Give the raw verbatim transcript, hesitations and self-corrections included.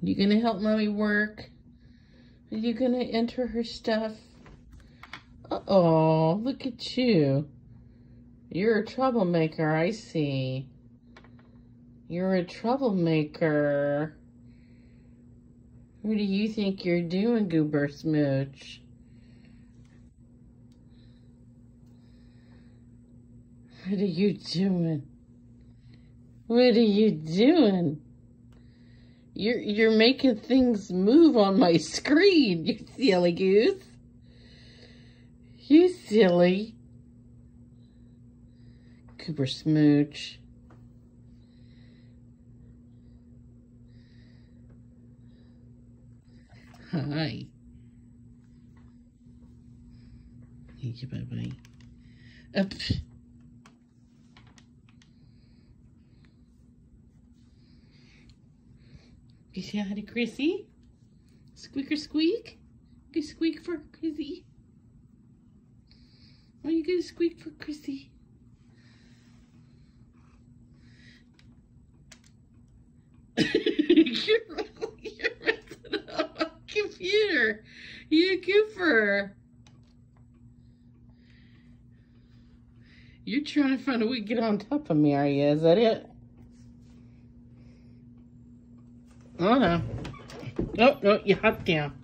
You gonna help Mommy work? Are you gonna enter her stuff? Uh-oh, look at you. You're a troublemaker, I see. You're a troublemaker. What do you think you're doing, Goober Smooch? What are you doing? What are you doing? You're, you're making things move on my screen, you silly goose. You silly. Goober Smooch. Hi. Thank you, bye-bye. Up. You say hi to Chrissy? Squeaker squeak? You squeak for Chrissy? Are you gonna squeak for Chrissy? you're, you're messing up my computer. You a goofer. You're trying to find a way to get on top of me, are you? Is that it? Oh no. Oh no, you hopped down.